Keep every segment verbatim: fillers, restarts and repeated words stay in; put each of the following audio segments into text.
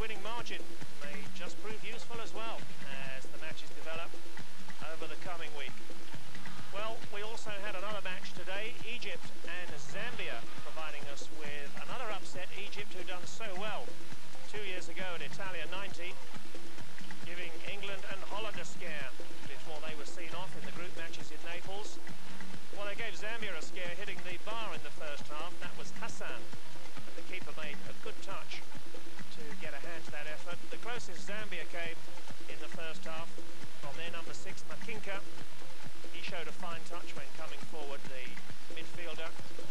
winning margin may just prove useful as well as the matches develop over the coming week. Well, we also had another match today, Egypt and Zambia, providing us with another upset. Egypt, who done so well two years ago at Italia ninety, giving England and Holland a scare before they were seen off in the group matches in Naples. Well, they gave Zambia a scare, hitting the bar in the first half. That was Hassan, and the keeper made a good touch to get a hand to that effort. The closest Zambia came in the first half from their number six, Makinka. He showed a fine touch when coming forward, the midfielder.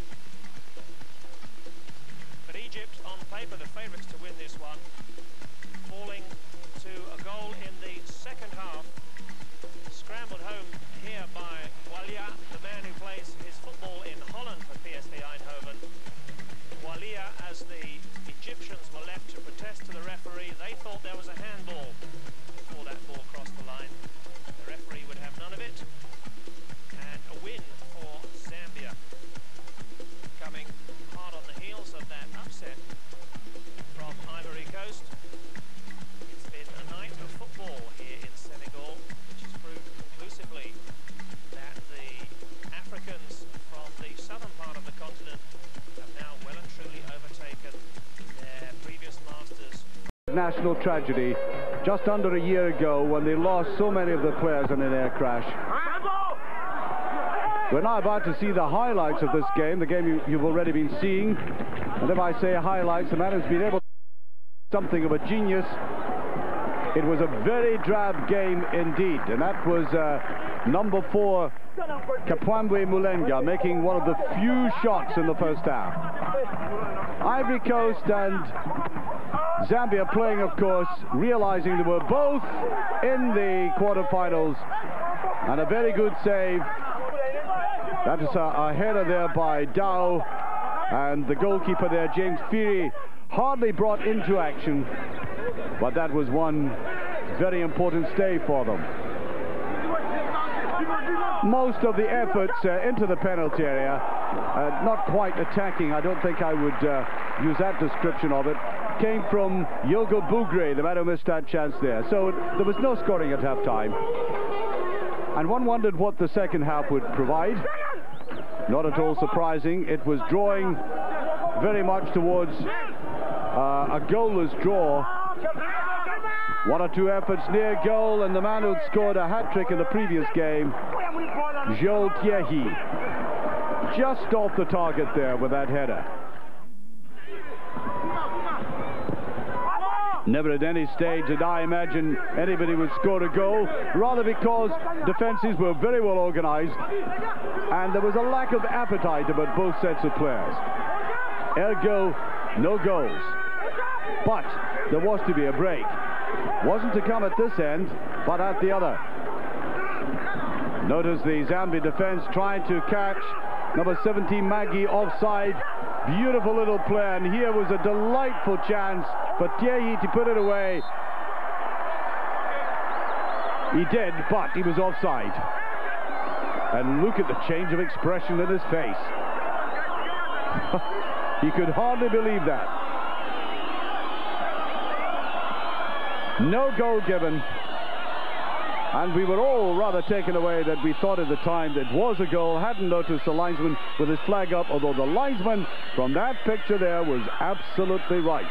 But Egypt, on paper, the favourites to win this one, falling to a goal in the second half. Scrambled home here by Walia, the man who plays his football in Holland for P S V Eindhoven. Walia, as the Egyptians were left to protest to the referee, they thought there was a handball before that ball crossed the line. The referee would have none of it. And a win for Zambia, coming hard on the heels of that upset from Ivory Coast. It's been a night of football here in Senegal, which has proved conclusively that the Africans from the southern part of the continent have now well and truly overtaken their previous masters. National tragedy just under a year ago when they lost so many of the players in an air crash. We're now about to see the highlights of this game, the game you, you've already been seeing. And if I say highlights, the man has been able to do something of a genius. It was a very drab game indeed, and that was uh, number four, Kapwambwe Mulenga, making one of the few shots in the first half. Ivory Coast and Zambia playing, of course, realizing they were both in the quarterfinals, and a very good save. That is a, a header there by Dow, and the goalkeeper there, James Feary, hardly brought into action, but that was one very important stay for them. Most of the efforts uh, into the penalty area, uh, not quite attacking, I don't think I would uh, use that description of it, came from Yogo Bugre, the man who missed that chance there. So there was no scoring at half-time. And one wondered what the second half would provide. Not at all surprising. It was drawing very much towards uh, a goalless draw. One or two efforts near goal, and the man who'd scored a hat-trick in the previous game, Joel Tiehi, just off the target there with that header. Never at any stage did I imagine anybody would score a goal, rather because defences were very well organised and there was a lack of appetite about both sets of players. Ergo, no goals. But there was to be a break. Wasn't to come at this end, but at the other. Notice the Zambian defence trying to catch number seventeen, Maggie, offside. Beautiful little play, and here was a delightful chance for Tiehi to put it away. He did, but he was offside. And look at the change of expression in his face. He could hardly believe that. No goal given. And we were all rather taken away that we thought at the time that it was a goal. Hadn't noticed the linesman with his flag up, although the linesman from that picture there was absolutely right.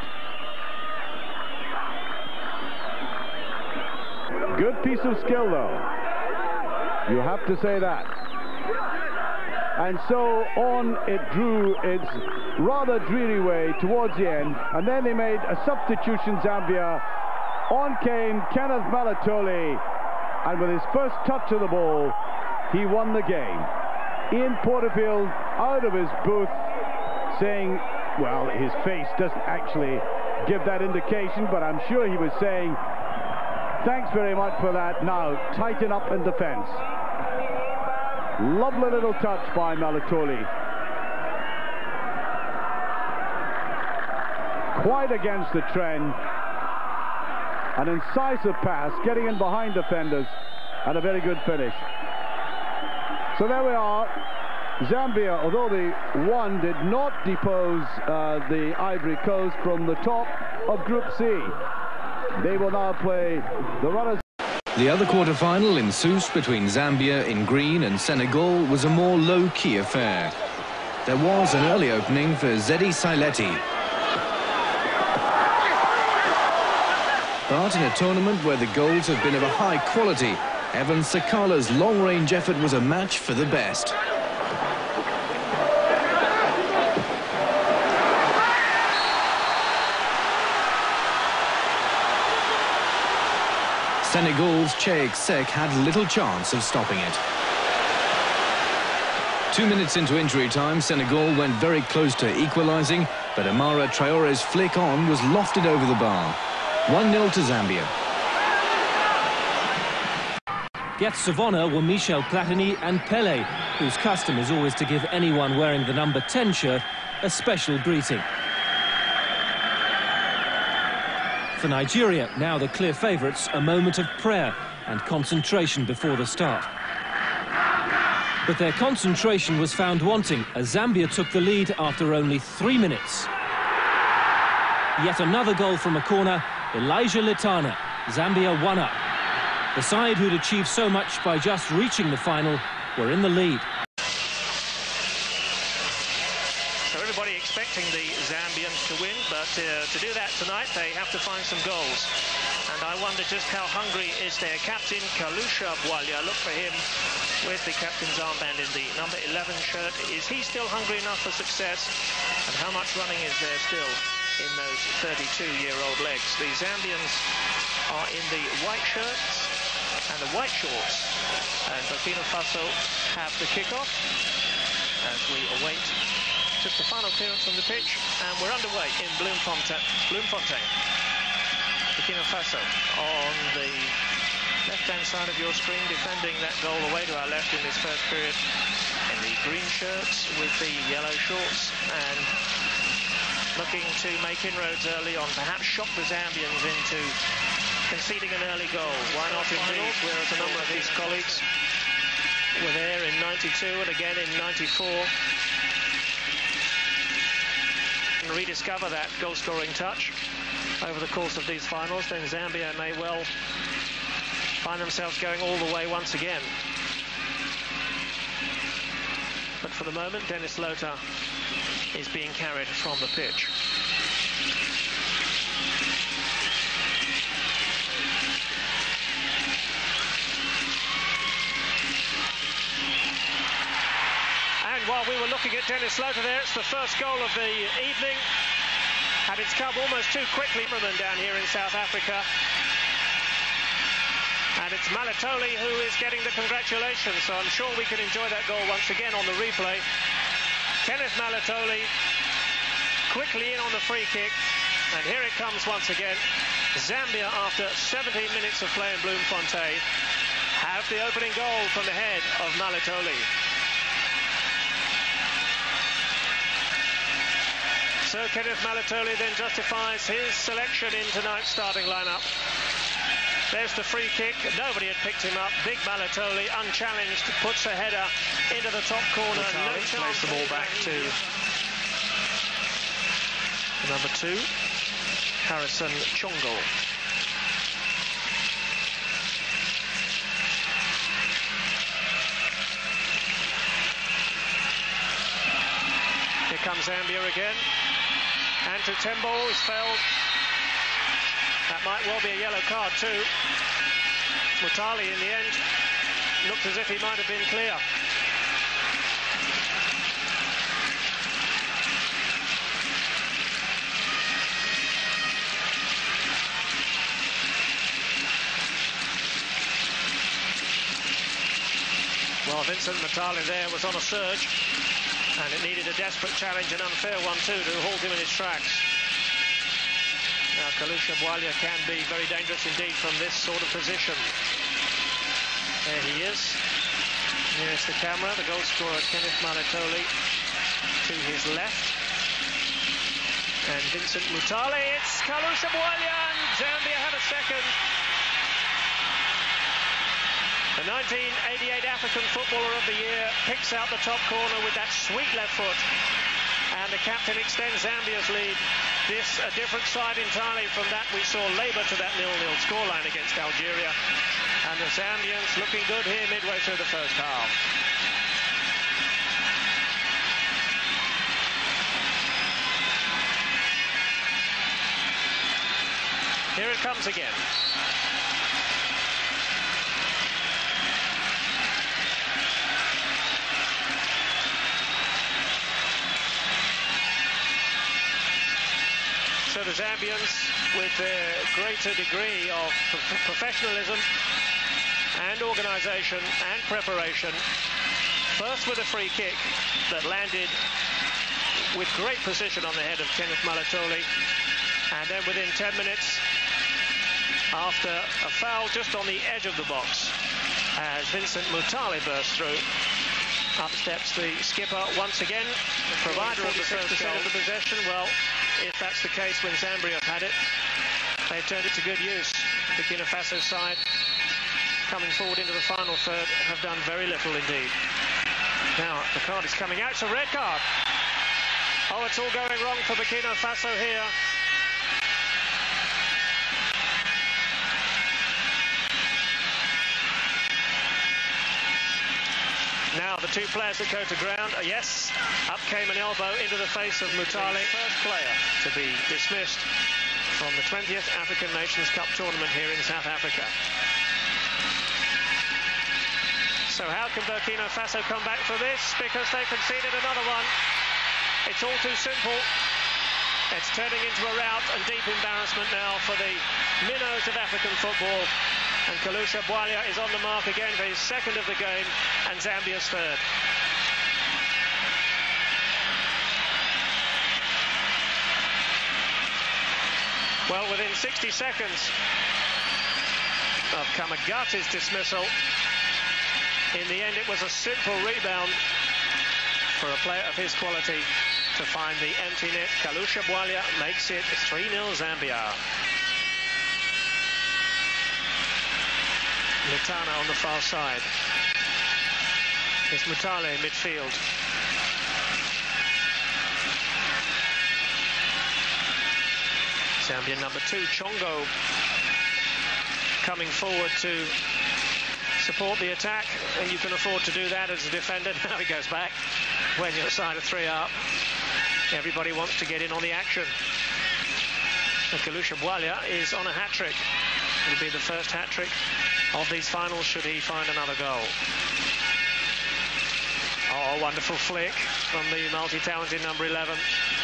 Good piece of skill, though. You have to say that. And so on it drew its rather dreary way towards the end, and then they made a substitution, Zambia. On came Kenneth Malatoli, and with his first touch of the ball, he won the game. Ian Porterfield out of his booth saying, well, his face doesn't actually give that indication, but I'm sure he was saying, thanks very much for that, now tighten up in defence. Lovely little touch by Malatoli. Quite against the trend. An incisive pass, getting in behind defenders, and a very good finish. So there we are. Zambia, although they won, did not depose uh, the Ivory Coast from the top of Group C. They will now play the runners. The other quarter-final in Sousse between Zambia in green and Senegal was a more low-key affair. There was an early opening for Zedi Saileti. But in a tournament where the goals have been of a high quality, Evan Sakala's long-range effort was a match for the best. Senegal's Cheikh Seck had little chance of stopping it. Two minutes into injury time, Senegal went very close to equalizing, but Amara Traore's flick on was lofted over the bar. one nil to Zambia. Guests of honour were Michel Platini and Pele, whose custom is always to give anyone wearing the number ten shirt a special greeting. For Nigeria, now the clear favourites, a moment of prayer and concentration before the start. But their concentration was found wanting as Zambia took the lead after only three minutes. Yet another goal from a corner, Elijah Litana, Zambia one up. The side who'd achieved so much by just reaching the final were in the lead. So everybody expecting the Zambians to win, but uh, to do that tonight they have to find some goals. And I wonder just how hungry is their captain, Kalusha Bwalia. Look for him with the captain's armband in the number eleven shirt. Is he still hungry enough for success? And how much running is there still in those thirty-two-year-old legs? The Zambians are in the white shirts and the white shorts. And Burkina Faso have the kickoff as we await just the final clearance from the pitch. And we're underway in Bloemfontein. Bloemfontein. Burkina Faso on the left-hand side of your screen, defending that goal away to our left in this first period. In the green shirts with the yellow shorts, and looking to make inroads early on, perhaps shock the Zambians into conceding an early goal. Why not indeed? Whereas a number of his colleagues were there in ninety-two and again in ninety-four. And rediscover that goal-scoring touch over the course of these finals, then Zambia may well find themselves going all the way once again. But for the moment, Dennis Lota is being carried from the pitch. And while we were looking at Dennis Lota there, it's the first goal of the evening. And it's come almost too quickly for them down here in South Africa. And it's Malatoli who is getting the congratulations, so I'm sure we can enjoy that goal once again on the replay. Kenneth Malatoli quickly in on the free kick, and here it comes once again. Zambia, after seventeen minutes of play in Bloemfontein, have the opening goal from the head of Malatoli. So Kenneth Malatoli then justifies his selection in tonight's starting lineup. There's the free kick. Nobody had picked him up. Big Malatoli, unchallenged, puts a header into the top corner. No chance. Plays the ball back to number two, Harrison Chongo. Here comes Zambia again. And to Tembo is fouled. That might well be a yellow card too. Mutali in the end looked as if he might have been clear. Well, Vincent Mutali there was on a surge, and it needed a desperate challenge, an unfair one too, to halt him in his tracks. Now, Kalusha Bwalia can be very dangerous indeed from this sort of position. There he is, nearest the camera, the goal scorer Kenneth Malatoli to his left. And Vincent Mutali, it's Kalusha Bwalia, and Zambia have a second. The nineteen eighty-eight African Footballer of the Year picks out the top corner with that sweet left foot. And the captain extends Zambia's lead This a different side entirely from that we saw labour to that nil nil scoreline against Algeria. And the Zambians looking good here midway through the first half. Here it comes again. So the Zambians, with their greater degree of professionalism and organisation and preparation, first with a free kick that landed with great precision on the head of Kenneth Malatoli, and then within ten minutes, after a foul just on the edge of the box, as Vincent Mutale burst through, up steps the skipper once again, provider of the first percent of the possession. Well, if that's the case when Zambia have had it, they've turned it to good use. Burkina Faso side, coming forward into the final third, have done very little indeed. Now, the card is coming out. It's a red card. Oh, it's all going wrong for Burkina Faso here. Now the two players that go to ground, uh, yes, up came an elbow into the face of Mutale, first player to be dismissed from the twentieth African Nations Cup tournament here in South Africa. So how can Burkina Faso come back for this? Because they conceded another one. It's all too simple. It's turning into a rout and deep embarrassment now for the minnows of African football. And Kalusha Bwalia is on the mark again for his second of the game, and Zambia's third. Well, within sixty seconds of Kamagati's dismissal, in the end it was a simple rebound for a player of his quality to find the empty net. Kalusha Bwalia makes it three nil Zambia. Litana on the far side. It's Mutale in midfield. Zambian number two, Chongo, coming forward to support the attack, and you can afford to do that as a defender. Now he goes back when you're side of three up. Everybody wants to get in on the action. And Kalusha Bwalia is on a hat-trick. It'll be the first hat-trick of these finals should he find another goal. Oh, wonderful flick from the multi-talented number eleven.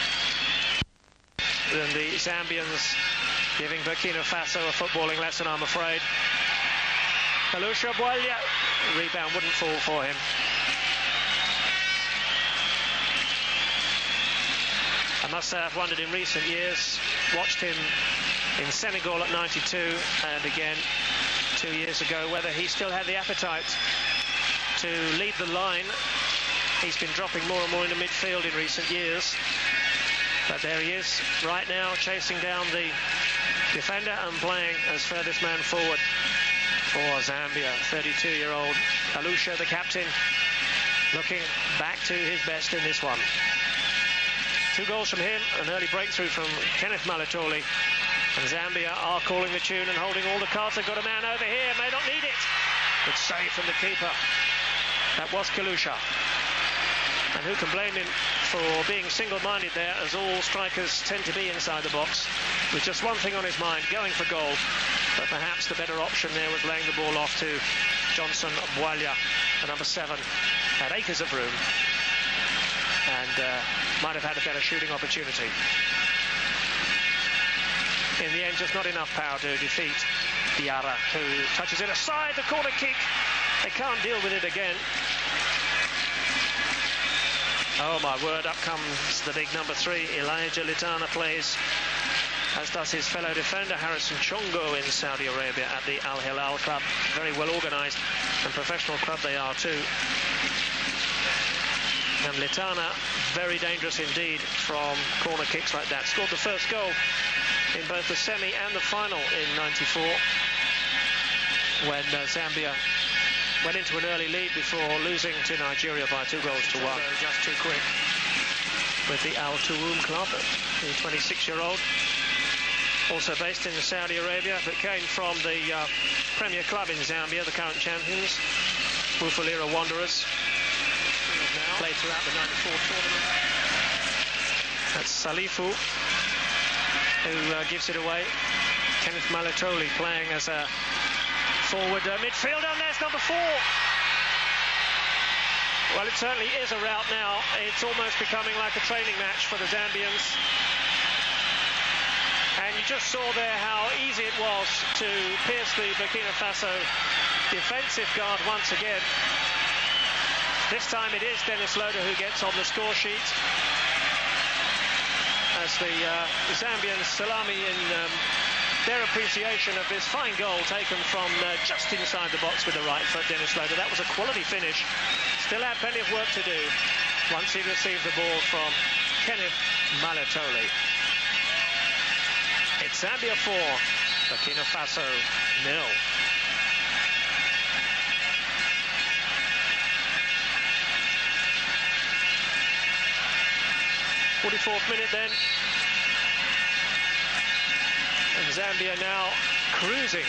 And the Zambians giving Burkina Faso a footballing lesson, I'm afraid. Kalusha Bwalia, rebound wouldn't fall for him. I must say I've wondered in recent years, watched him in Senegal at ninety-two and again two years ago, whether he still had the appetite to lead the line. He's been dropping more and more into midfield in recent years. But there he is right now, chasing down the defender and playing as furthest man forward for Zambia. thirty-two-year-old Kalusha, the captain, looking back to his best in this one. Two goals from him, an early breakthrough from Kenneth Malatoli. And Zambia are calling the tune and holding all the cards. They've got a man over here, may not need it. Good save from the keeper. That was Kalusha. And who can blame him for being single-minded there, as all strikers tend to be inside the box, with just one thing on his mind, going for goal. But perhaps the better option there was laying the ball off to Johnson Bwalia, the number seven, had acres of room, and uh, might have had a better shooting opportunity. In the end, just not enough power to defeat Diarra, who touches it aside, the corner kick. They can't deal with it again. Oh my word, up comes the big number three. Elijah Litana plays, as does his fellow defender Harrison Chongo in Saudi Arabia at the Al Hilal club. Very well organised and professional club they are too. And Litana, very dangerous indeed from corner kicks like that. Scored the first goal in both the semi and the final in ninety-four, when uh, Zambia went into an early lead before losing to Nigeria by two goals to one. Just too quick with the Al Tuum club. the twenty-six-year-old, also based in Saudi Arabia, but came from the uh, Premier Club in Zambia, the current champions, Bufalira Wanderers. Played throughout the ninety-four tournament. That's Salifu, who uh, gives it away. Kenneth Malatoli playing as a forward uh, midfielder, and there's number four. Well, it certainly is a rout now. It's almost becoming like a training match for the Zambians. And you just saw there how easy it was to pierce the Burkina Faso defensive guard once again. This time it is Dennis Loader who gets on the score sheet, as the uh, Zambians salami in um, their appreciation of this fine goal taken from uh, just inside the box with the right foot. Dennis Loader, that was a quality finish. Still had plenty of work to do once he received the ball from Kenneth Malatoli. It's Zambia four, Burkina Faso nil. forty-fourth minute then. And Zambia now cruising.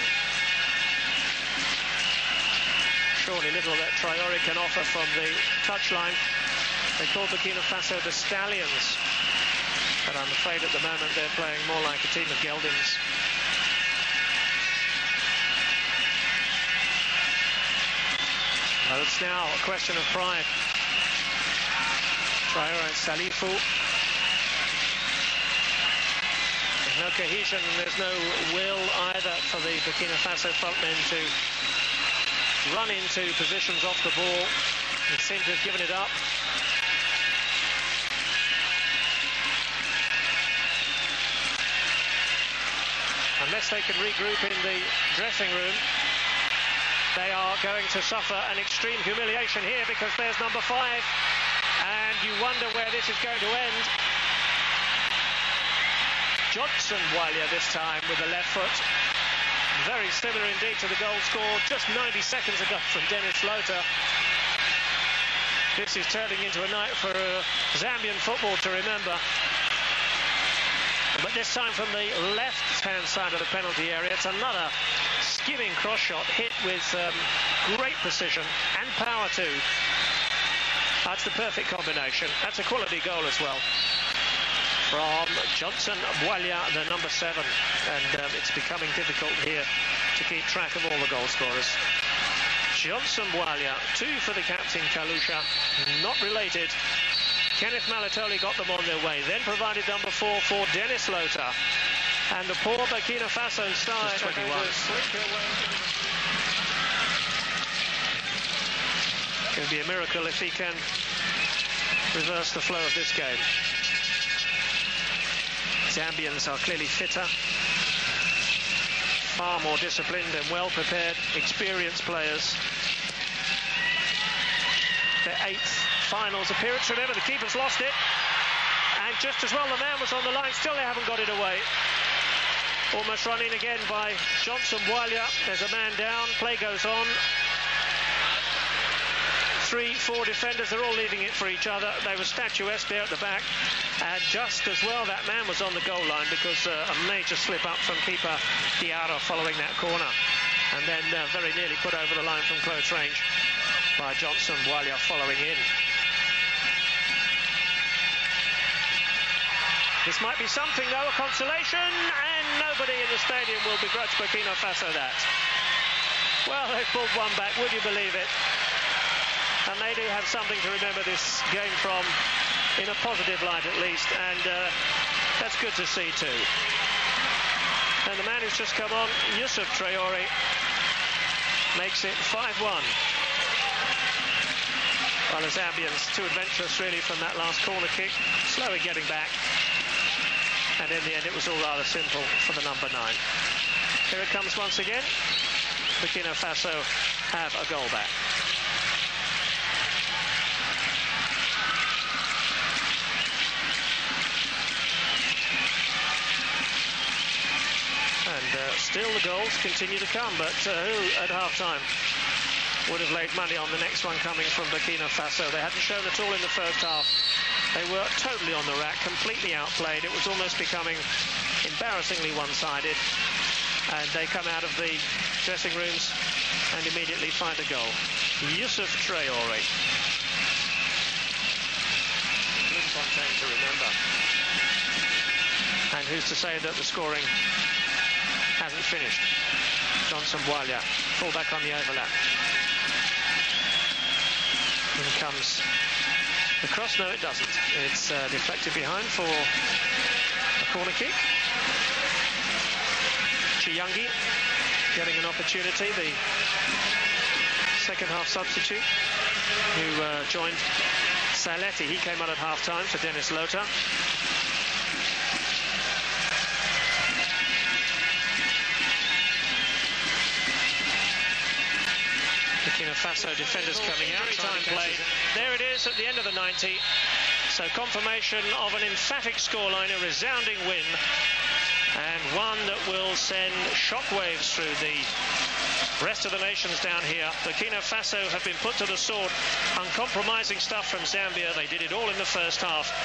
Surely little that Traore can offer from the touchline. They call Burkina Faso the Stallions, but I'm afraid at the moment they're playing more like a team of geldings. Well, it's now a question of pride. Traore and Salifu. There's no cohesion, there's no will either for the Burkina Faso frontmen to run into positions off the ball. They seem to have given it up. Unless they can regroup in the dressing room, they are going to suffer an extreme humiliation here, because there's number five, and you wonder where this is going to end. Johnson Bwalia this time with the left foot. Very similar indeed to the goal scored just ninety seconds ago from Dennis Loader. This is turning into a night for uh, Zambian football to remember. But this time from the left-hand side of the penalty area. It's another skimming cross shot, hit with um, great precision and power too. That's the perfect combination. That's a quality goal as well from Johnson Bwalia, the number seven. And um, it's becoming difficult here to keep track of all the goal scorers. Johnson Bwalia, two for the captain Kalusha, not related. Kenneth Malatoli got them on their way, then provided number four for Dennis Loader. And the poor Burkina Faso side are going to slink their way. It would be a miracle if he can reverse the flow of this game. Zambians are clearly fitter, far more disciplined and well-prepared, experienced players. Their eighth finals appearance. Remember, the keeper's lost it, and just as well the man was on the line. Still they haven't got it away. Almost run in again by Johnson Bwalia. There's a man down, play goes on. Three, four defenders, they're all leaving it for each other. They were statuesque there at the back, and just as well that man was on the goal line, because uh, a major slip up from keeper Diarra following that corner, and then uh, very nearly put over the line from close range by Johnson Bwalia following in. This might be something though, a consolation, and nobody in the stadium will begrudge Burkina Faso that. Well, they've pulled one back, would you believe it? And they do have something to remember this game from, in a positive light at least, and uh, that's good to see too. And the man who's just come on, Yusuf Traore, makes it five one. Well, the Zambians too adventurous really from that last corner kick, slow in getting back, and in the end it was all rather simple for the number nine. Here it comes once again. Burkina Faso have a goal back. And uh, still the goals continue to come, but uh, who at half-time would have laid money on the next one coming from Burkina Faso? They hadn't shown at all in the first half. They were totally on the rack, completely outplayed. It was almost becoming embarrassingly one-sided. And they come out of the dressing rooms and immediately find a goal. Yusuf Traore. Bloemfontein to remember. And who's to say that the scoring hasn't finished? Johnson Bwalia, full-back on the overlap. In comes the cross. No, it doesn't. It's uh, deflected behind for a corner kick. Chiyangi getting an opportunity, the second half substitute who uh, joined Saletti. He came on at half time for Dennis Lota. Burkina Faso defenders coming out. Time played. There it is at the end of the ninety. So confirmation of an emphatic scoreline, a resounding win, and one that will send shockwaves through the rest of the nations down here. Burkina Faso have been put to the sword. Uncompromising stuff from Zambia. They did it all in the first half.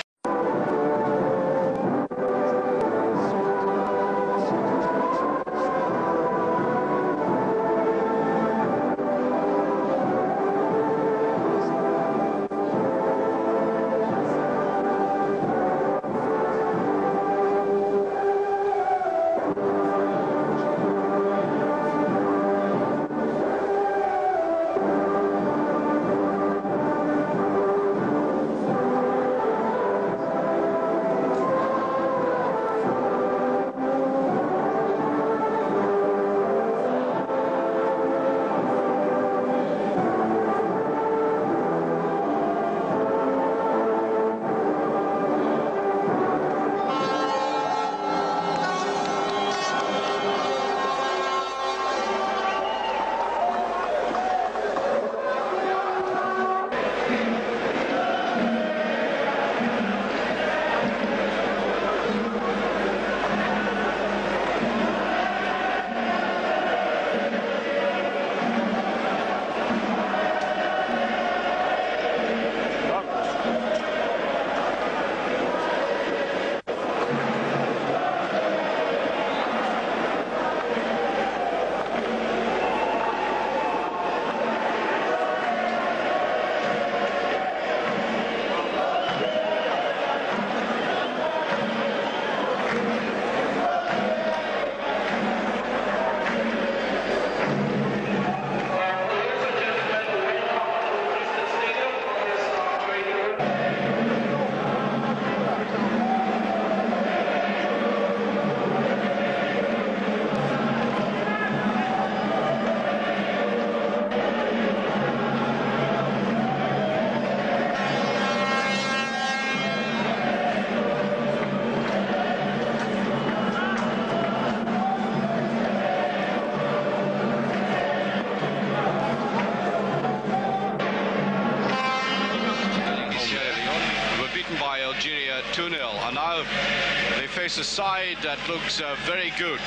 two nil, and now they face a side that looks uh, very good,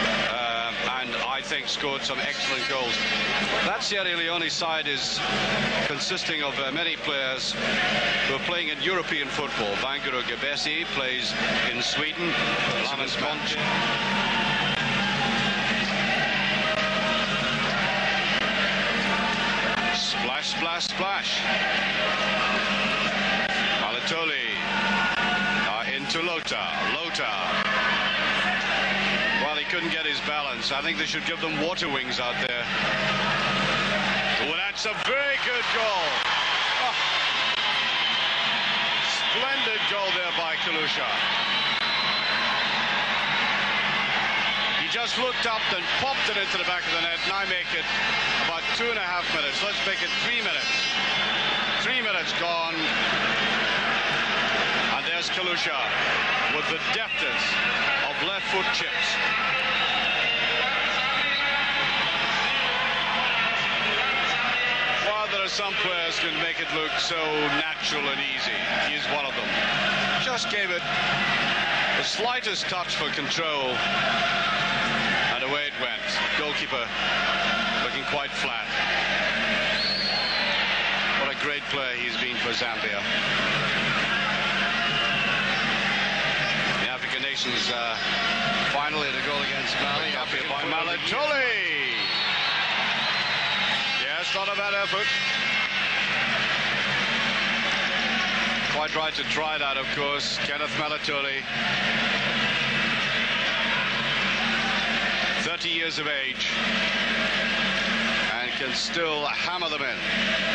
uh, and I think scored some excellent goals. That Sierra Leone side is consisting of uh, many players who are playing in European football. Banguro Gebesi plays in Sweden. Lamas Donchi. Splash, splash, splash. Malatoli. To Lota, Lota. Well, he couldn't get his balance. I think they should give them water wings out there. Oh, that's a very good goal. Oh. Splendid goal there by Kalusha. He just looked up and popped it into the back of the net, and I make it about two and a half minutes. Let's make it three minutes. Three minutes gone. There's Kalusha with the deftness of left foot chips. While there are some players who can make it look so natural and easy, he's one of them. Just gave it the slightest touch for control, and away it went. Goalkeeper looking quite flat. What a great player he's been for Zambia. Nations uh, finally the goal against Mali, up here by Malatoli. Yes, not a bad effort. Quite right to try that, of course. Kenneth Malatoli, thirty years of age, and can still hammer them in.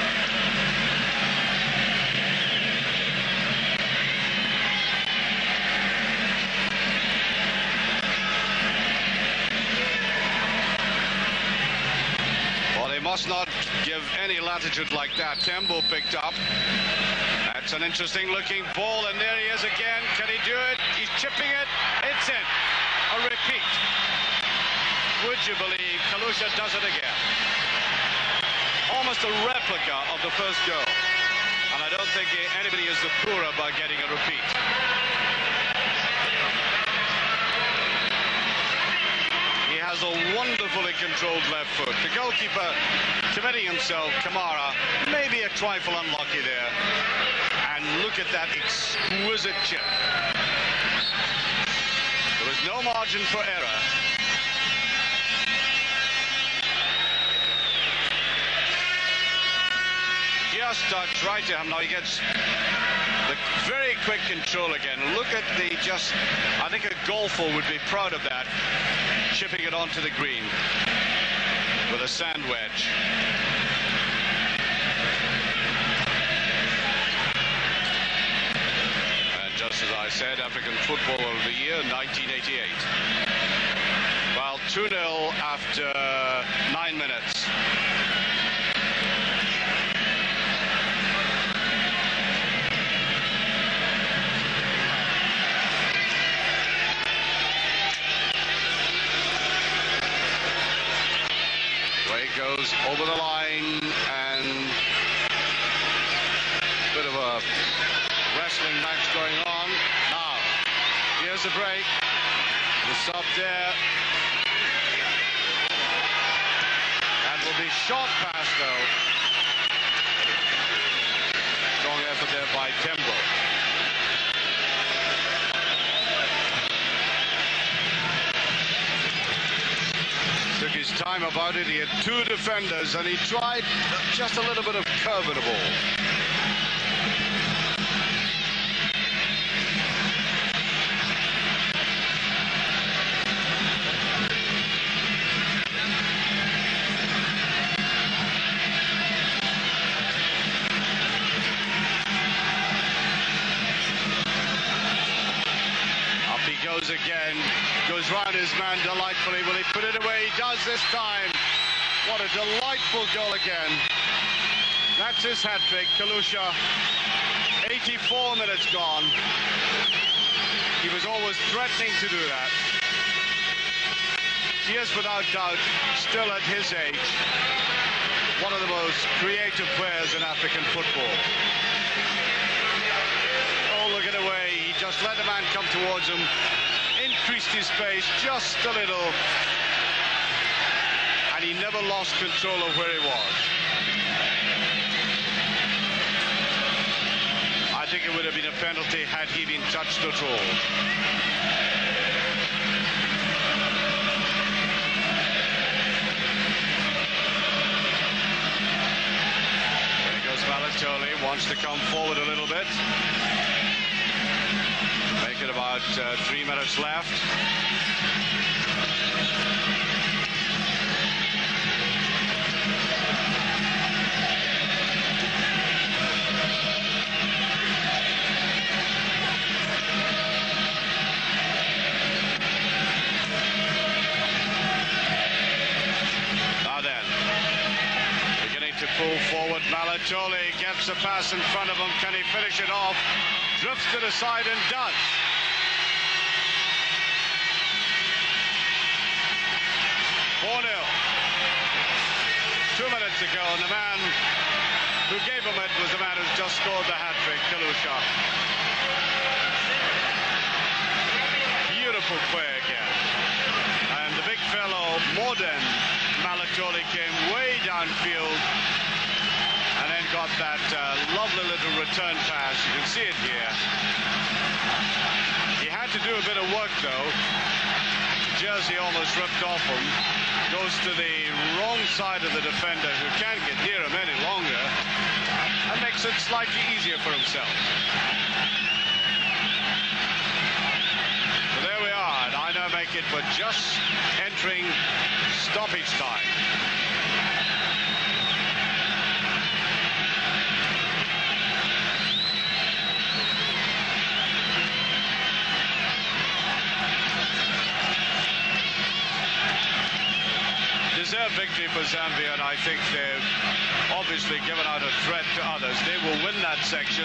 Must not give any latitude like that. Tembo picked up. That's an interesting looking ball, and there he is again. Can he do it? He's chipping it. It's in. A repeat. Would you believe Kalusha does it again? Almost a replica of the first goal. And I don't think anybody is the poorer by getting a repeat. Has a wonderfully controlled left foot. The goalkeeper committing himself, Kamara, maybe a trifle unlucky there. And look at that exquisite chip. There was no margin for error. Just touch right to him. Now he gets the very quick control again. Look at the just, I think a golfer would be proud of that. Chipping it onto the green with a sand wedge. And just as I said, African Footballer of the Year, nineteen eighty-eight. Well, two nil after nine minutes. Goes over the line, and a bit of a wrestling match going on. Now, here's the break. The stop there. That will be short pass, though. Strong effort there by Tembo. Took his time about it. He had two defenders, and he tried just a little bit of curve in the ball. Up he goes again. Goes round his man delightfully. Will he put it away? He does this time. What a delightful goal again. That's his hat-trick. Kalusha, eighty-four minutes gone. He was always threatening to do that. He is without doubt still at his age one of the most creative players in African football. Oh, look at the way he just let the man come towards him. Increased his pace just a little, and he never lost control of where he was. I think it would have been a penalty had he been touched at all. There goes Malatoli, wants to come forward a little bit. Make it about uh, three minutes left. Now then, beginning to pull forward. Malatoli gets a pass in front of him. Can he finish it off? Drifts to the side and does. four nil. Two minutes ago, and the man who gave him it was the man who's just scored the hat-trick, Kalusha. Beautiful play again. And the big fellow, Modern Malatoli, came way downfield and then got that uh, lovely little return pass. You can see it here. He had to do a bit of work, though. The jersey almost ripped off him. Goes to the wrong side of the defender, who can't get near him any longer, and makes it slightly easier for himself. So there we are, and I now make it for just entering stoppage time. Deserved victory for Zambia, and I think they've obviously given out a threat to others. They will win that section.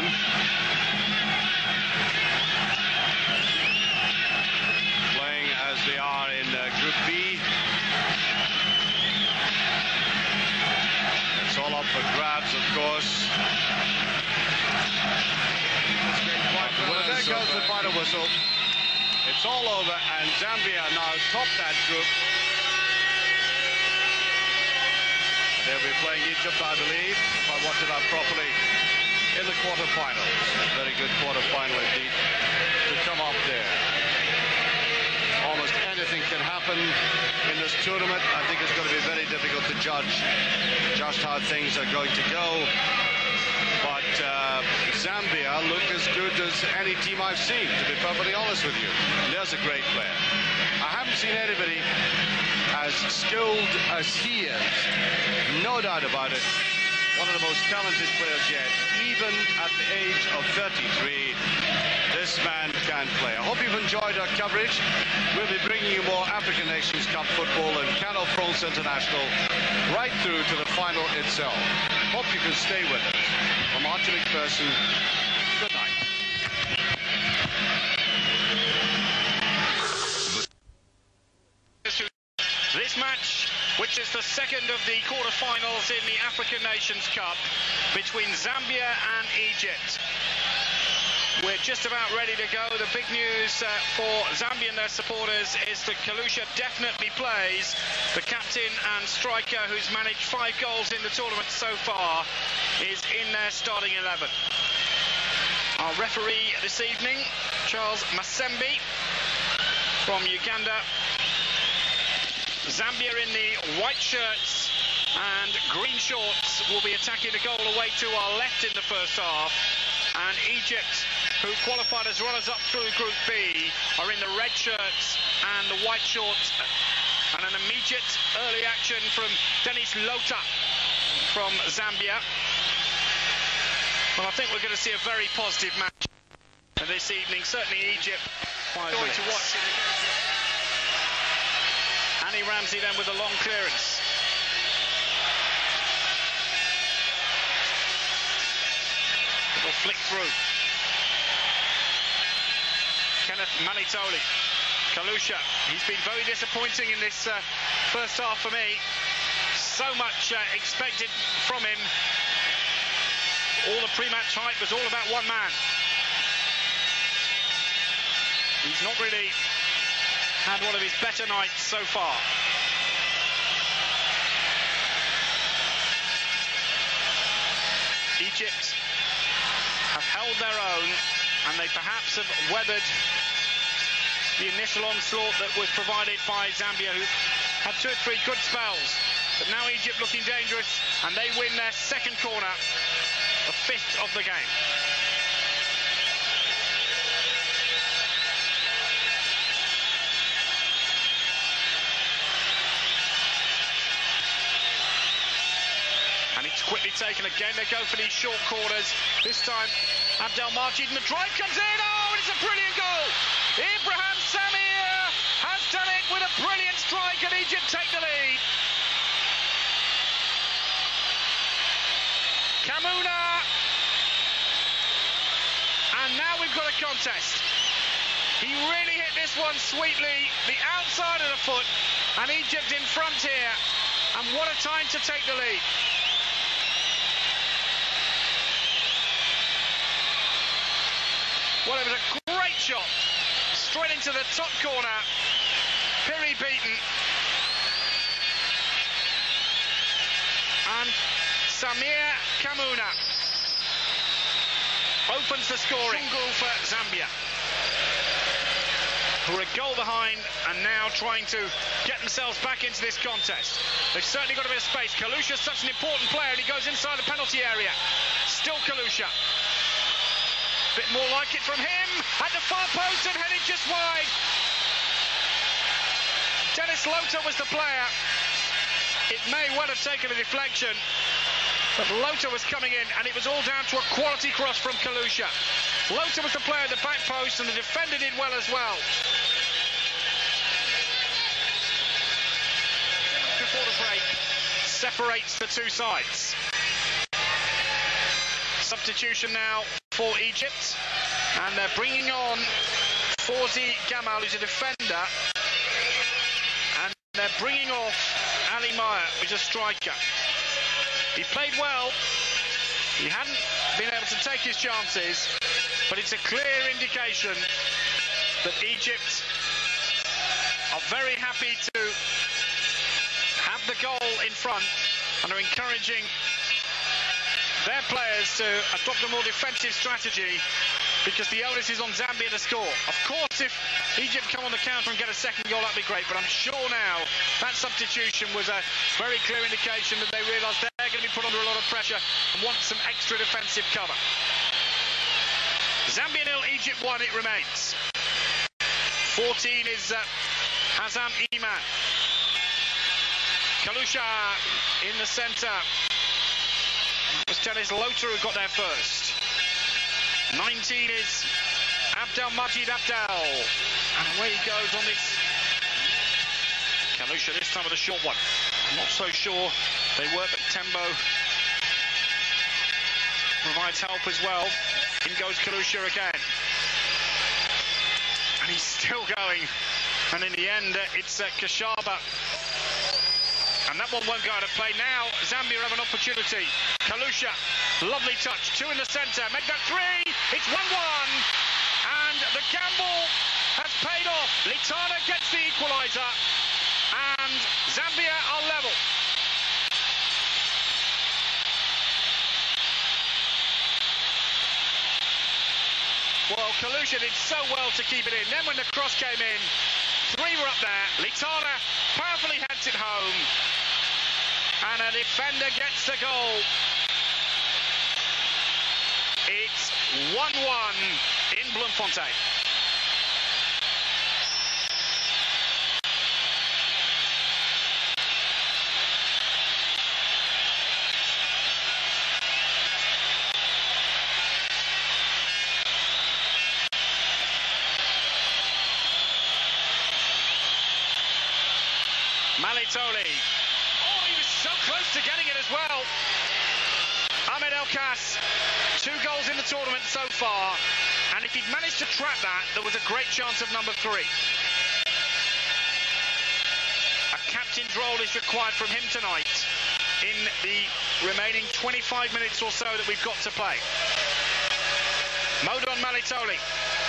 Playing as they are in uh, Group B. It's all up for grabs, of course. Well, there goes the final whistle. It's all over, and Zambia now top that group. They'll be playing Egypt, I believe, if I watch it out properly, in the quarterfinals. Very good quarterfinal indeed to come up there. Almost anything can happen in this tournament. I think it's going to be very difficult to judge just how things are going to go. But uh, Zambia look as good as any team I've seen, to be perfectly honest with you. And there's a great player. I haven't seen anybody as skilled as he is, no doubt about it. One of the most talented players yet, even at the age of thirty-three. This man can play. I hope you've enjoyed our coverage. We'll be bringing you more African Nations Cup football and Canal France International right through to the final itself. Hope you can stay with us. From Archie McPherson, good night. This match, which is the second of the quarterfinals in the African Nations Cup between Zambia and Egypt. We're just about ready to go. The big news uh, for Zambia and their supporters is that Kalusha definitely plays. The captain and striker, who's managed five goals in the tournament so far, is in their starting eleven. Our referee this evening, Charles Masembi from Uganda. Zambia in the white shirts and green shorts will be attacking the goal away to our left in the first half. And Egypt, who qualified as runners-up through Group B, are in the red shirts and the white shorts. And an immediate early action from Dennis Lota from Zambia. Well, I think we're going to see a very positive match this evening. Certainly Egypt going to watch it. Annie Ramsey then with a long clearance. Little flick through. Kenneth Manitoli. Kalusha, he's been very disappointing in this uh, first half for me. So much uh, expected from him. All the pre-match hype was all about one man. He's not really had one of his better nights so far. Egypt have held their own, and they perhaps have weathered the initial onslaught that was provided by Zambia, who had two or three good spells. But now Egypt looking dangerous, and they win their second corner, the fifth of the game. And it's quickly taken again. They go for these short corners. This time, Abdel Majid, and the drive comes in. Oh, and it's a brilliant goal. Ibrahim Samir has done it with a brilliant strike, and Egypt take the lead. Kamuna. And now we've got a contest. He really hit this one sweetly, the outside of the foot, and Egypt in front here. And what a time to take the lead. Well, it was a great shot, straight into the top corner. Piri beaten. And Samir Kamuna opens the scoring goal for Zambia. who are a goal behind and now trying to get themselves back into this contest. They've certainly got a bit of space. Kalusha's such an important player, and he goes inside the penalty area. Still Kalusha. Bit more like it from him. At the far post and headed just wide. Dennis Lota was the player. It may well have taken a deflection, but Lota was coming in, and it was all down to a quality cross from Kalusha. Lota was the player at the back post, and the defender did well as well. Before the break, separates the two sides. Substitution now for Egypt, and they're bringing on Fawzi Gamal, who's a defender, and they're bringing off Ali Meyer, who's a striker. He played well. He hadn't been able to take his chances, but it's a clear indication that Egypt are very happy to have the goal in front and are encouraging their players to adopt a more defensive strategy, because the onus is on Zambia to score. Of course, if Egypt come on the counter and get a second goal, that'd be great, but I'm sure now that substitution was a very clear indication that they realise they're going to be put under a lot of pressure and want some extra defensive cover. Zambia nil, Egypt one, it remains. fourteen is uh, Hazam Iman. Kalusha in the centre. It was Dennis Lota who got there first. nineteen is Abdel Majid Abdel. And away he goes on this. Kalusha this time with a short one. I'm not so sure they work, but Tembo provides help as well. In goes Kalusha again. And he's still going. And in the end, uh, it's uh, Kashaba. And that one won't go out of play now. Zambia have an opportunity. Kalusha, lovely touch. Two in the centre. Make that three. It's one one. And the gamble has paid off. Litana gets the equaliser. And Zambia are level. Well, Kalusha did so well to keep it in. Then when the cross came in, three were up there. Litana powerfully heads it home. And a defender gets the goal. It's one one in Bloemfontein. Malitoli. Oh, he was so close to getting it as well. Ahmed El-Kas, two goals in the tournament so far, and if he'd managed to trap that, there was a great chance of number three. A captain's role is required from him tonight in the remaining twenty-five minutes or so that we've got to play. Modon Malitoli.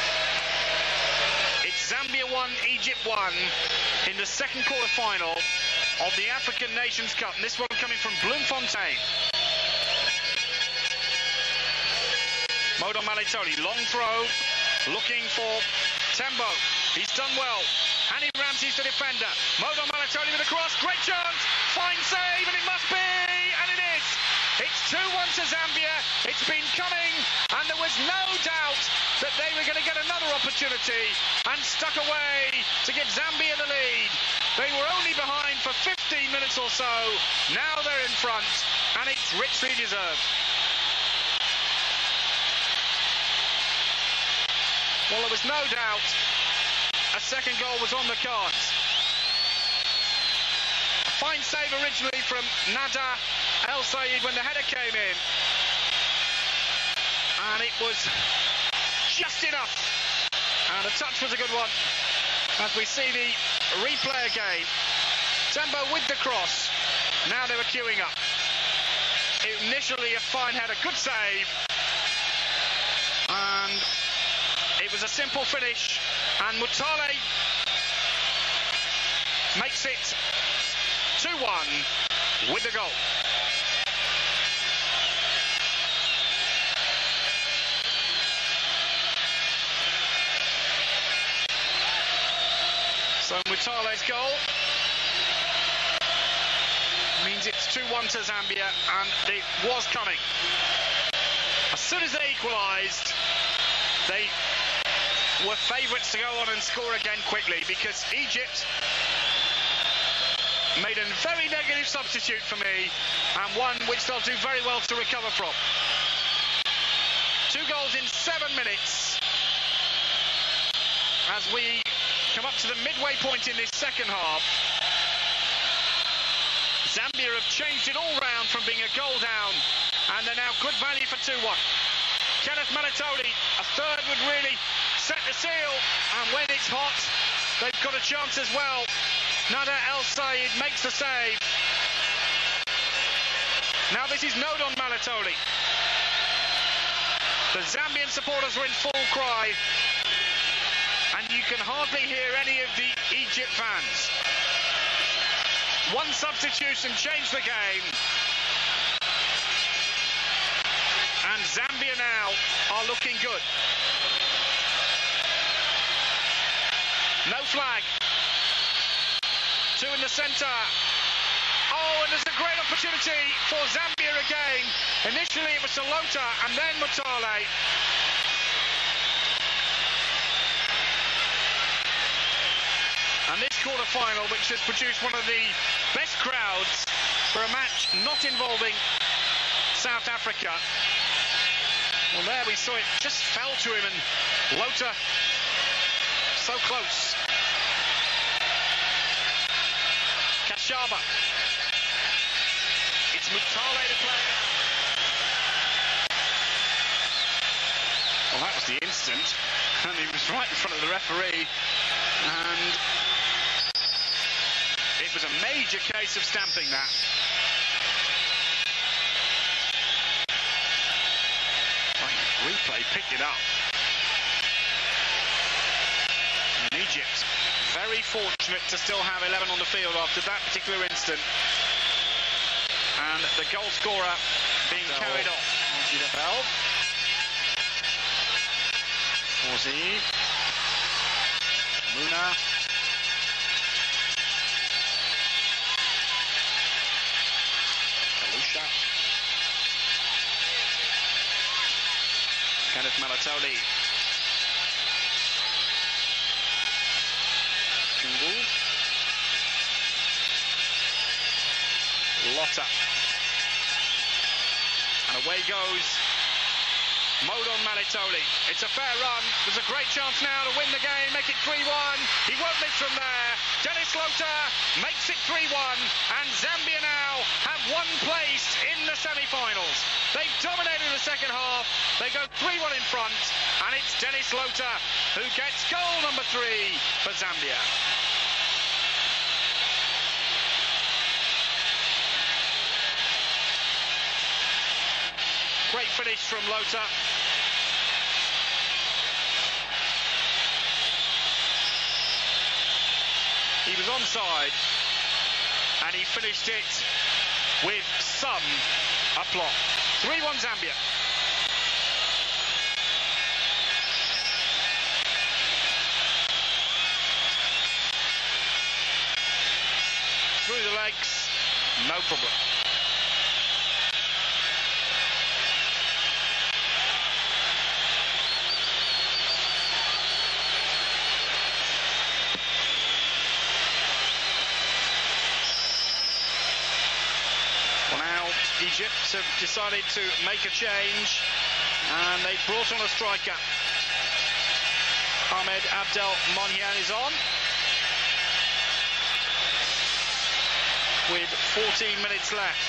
It's Zambia one, Egypt one in the second quarter-final of the African Nations Cup, and this one coming from Bloemfontein. Modon Malitoli, long throw, looking for Tembo. He's done well. Hanny Ramsey's the defender. Modon Malitoli with a cross, great chance, fine save, and it must be, and it is. It's two one to Zambia. It's been coming, and there was no doubt that they were going to get another opportunity and stuck away to give Zambia the lead. They were only behind for fifteen minutes or so. Now they're in front, and it's richly deserved. Well, there was no doubt a second goal was on the cards. A fine save originally from Nada El Sayed when the header came in. And it was just enough. And the touch was a good one. As we see the replay again. Tembo with the cross. Now they were queuing up. Initially a fine header, good save. And it was a simple finish, and Mutale makes it two one with the goal. So Mutale's goal means it's two one to Zambia, and it was coming. As soon as they equalised, they were favourites to go on and score again quickly, because Egypt made a very negative substitute for me, and one which they'll do very well to recover from. Two goals in seven minutes as we come up to the midway point in this second half. Zambia have changed it all round from being a goal down, and they're now good value for two one. Kenneth Malatoli, a third would really set the seal, and when it's hot, they've got a chance as well. Nada El Said makes the save. Now this is Nodon Malatoli. The Zambian supporters are in full cry, and you can hardly hear any of the Egypt fans. One substitution changed the game, and Zambia now are looking good. No flag. Two in the centre. Oh, and there's a great opportunity for Zambia again. Initially it was Salota and then Mutale. And this quarter-final, which has produced one of the best crowds for a match not involving South Africa. Well, there we saw it just fell to him, and Lota so close. Kashaba. It's Mutale to play. Well, that was the instant, and he was right in front of the referee, and it was a major case of stamping that. Right, replay picked it up. And Egypt very fortunate to still have eleven on the field after that particular instant. And the goal scorer being so, carried off. Bell. Forzi. Muna. Kalusha. Kenneth Malatoli. Chungu. Lotta. And away goes Modon Malatoli. It's a fair run. There's a great chance now to win the game, make it three one. He won't miss from there. Dennis Lotta makes it three one, and Zambia now have one place in the semi-finals. They've dominated the second half. They go three one in front, and it's Dennis Lotta who gets goal number three for Zambia. Great finish from Lotta. He was onside, and he finished it with some aplomb. three one Zambia. Through the legs, no problem. Egypt have decided to make a change, and they've brought on a striker. Ahmed Abdel Monhian is on with fourteen minutes left.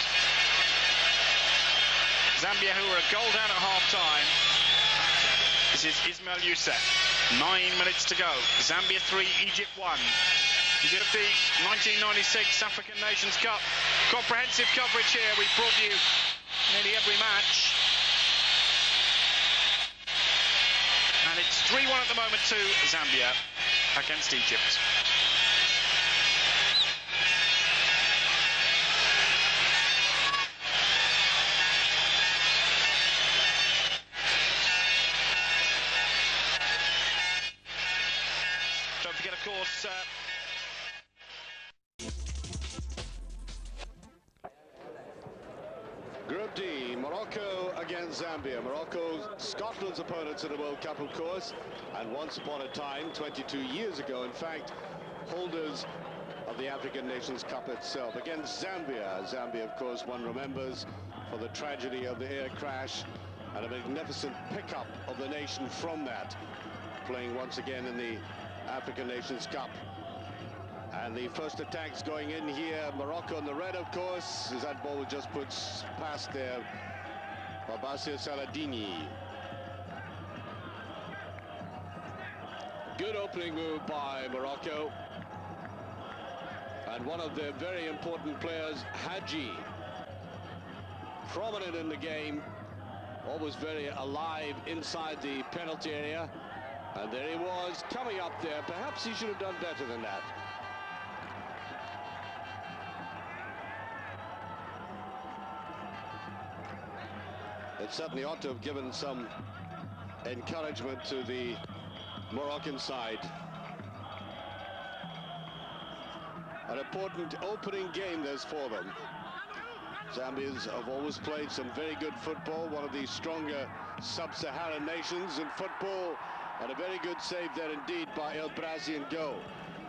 Zambia, who were a goal down at half-time. This is Ismail Youssef. Nine minutes to go. Zambia three, Egypt one. You get the nineteen ninety-six African Nations Cup. Comprehensive coverage here. We've brought you nearly every match. And it's three one at the moment to Zambia against Egypt. Don't forget, of course, uh, Morocco against Zambia. Morocco, Scotland's opponents in the World Cup, of course, and once upon a time, twenty-two years ago, in fact, holders of the African Nations Cup itself against Zambia. Zambia, of course, one remembers for the tragedy of the air crash and a magnificent pickup of the nation from that, playing once again in the African Nations Cup. And the first attacks going in here, Morocco in the red, of course, as that ball was just put past there by Basir Saladini. Good opening move by Morocco. And one of their very important players, Hadji, prominent in the game, always very alive inside the penalty area. And there he was, coming up there. Perhaps he should have done better than that. It certainly ought to have given some encouragement to the Moroccan side. An important opening game there's for them. Zambians have always played some very good football, one of the stronger sub-Saharan nations in football, and a very good save there indeed by El Brazilian goal.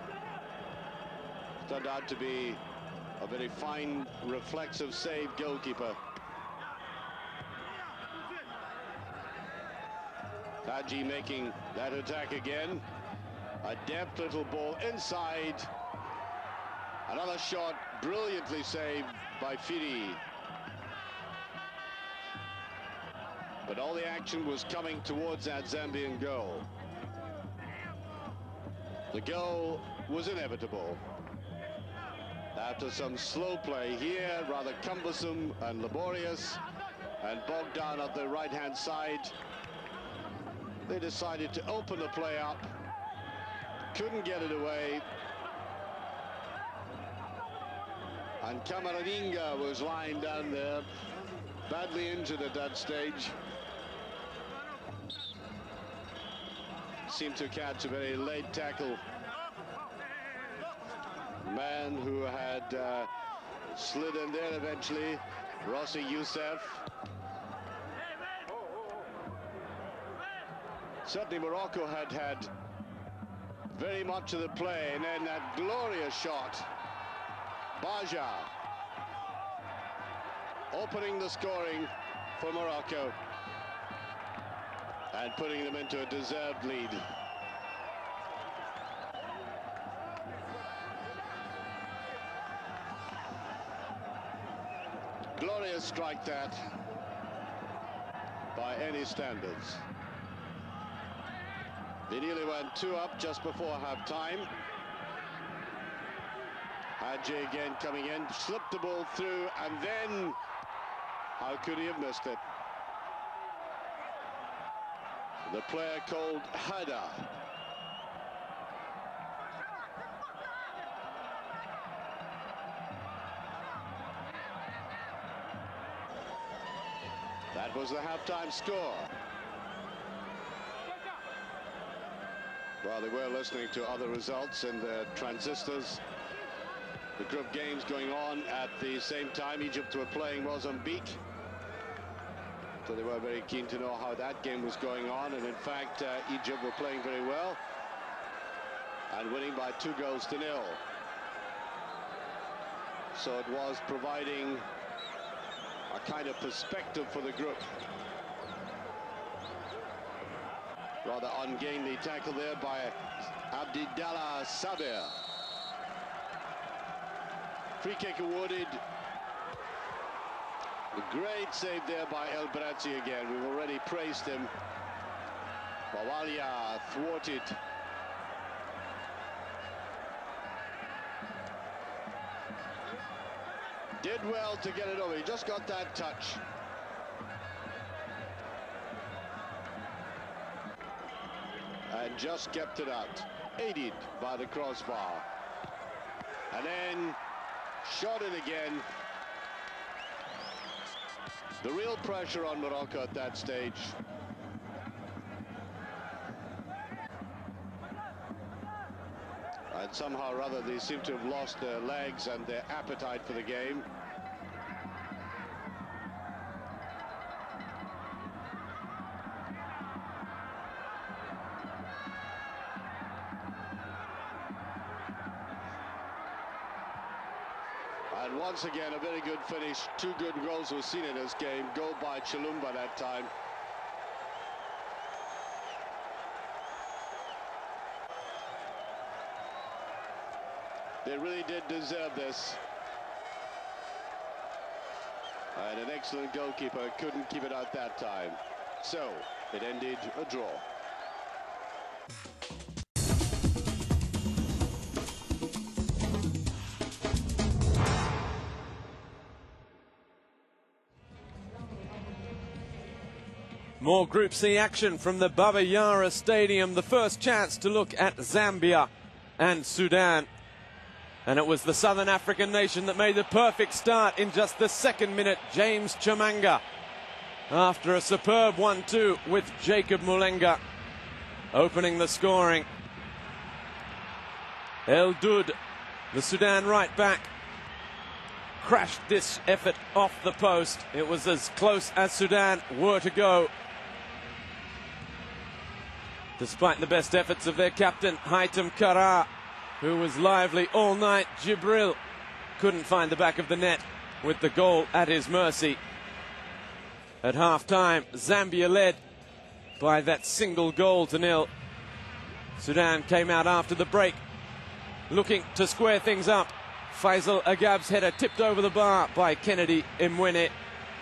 Turned out to be a very fine, reflexive save, goalkeeper. Hadji making that attack again. A deft little ball inside. Another shot brilliantly saved by Firi. But all the action was coming towards that Zambian goal. The goal was inevitable. After some slow play here, rather cumbersome and laborious, and bogged down at the right-hand side, they decided to open the play up. Couldn't get it away. And Camaradinga was lying down there, badly injured at that stage. Seemed to catch a very late tackle. Man who had uh, slid in there eventually, Rossi Youssef. Certainly Morocco had had very much of the play, and then that glorious shot. Baja opening the scoring for Morocco and putting them into a deserved lead. Glorious strike that by any standards. They nearly went two up just before half-time. Hadji again coming in, slipped the ball through, and then how could he have missed it? The player called Hada. That was the halftime score. Well, they were listening to other results in the transistors. The group games going on at the same time. Egypt were playing Mozambique. So they were very keen to know how that game was going on. And in fact, uh, Egypt were playing very well and winning by two goals to nil. So it was providing a kind of perspective for the group. Rather ungainly tackle there by Abdidallah Sabir. Free kick awarded. A great save there by El Brazzi again. We've already praised him. Bawalia thwarted. Did well to get it over. He just got that touch. And just kept it out. Aided by the crossbar. And then shot it again. The real pressure on Morocco at that stage. And somehow or other they seem to have lost their legs and their appetite for the game. And once again, a very good finish. Two good goals were seen in this game. Goal by Chilumba that time. They really did deserve this. And an excellent goalkeeper couldn't keep it out that time. So, it ended a draw. More Group C action from the Baba Yara Stadium. The first chance to look at Zambia and Sudan. And it was the Southern African nation that made the perfect start in just the second minute. James Chamanga, after a superb one two with Jacob Mulenga, opening the scoring. El Dud, the Sudan right back, crashed this effort off the post. It was as close as Sudan were to go. Despite the best efforts of their captain, Haitham Kara, who was lively all night, Jibril couldn't find the back of the net with the goal at his mercy. At half-time, Zambia led by that single goal to nil. Sudan came out after the break, looking to square things up. Faisal Agab's header tipped over the bar by Kennedy Mweene.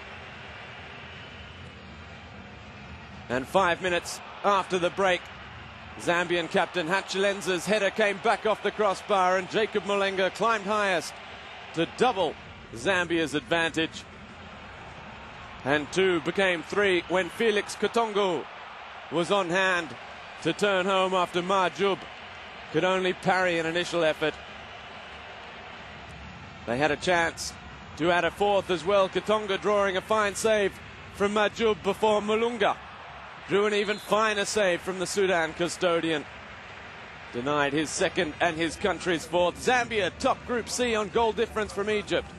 And five minutes after the break, Zambian captain Hatchilenza's header came back off the crossbar, and Jacob Mulenga climbed highest to double Zambia's advantage. And two became three when Felix Katongo was on hand to turn home after Marjub could only parry an initial effort. They had a chance to add a fourth as well. Katonga drawing a fine save from Marjub before Mulunga drew an even finer save from the Sudan custodian. Denied his second and his country's fourth. Zambia top Group C on goal difference from Egypt.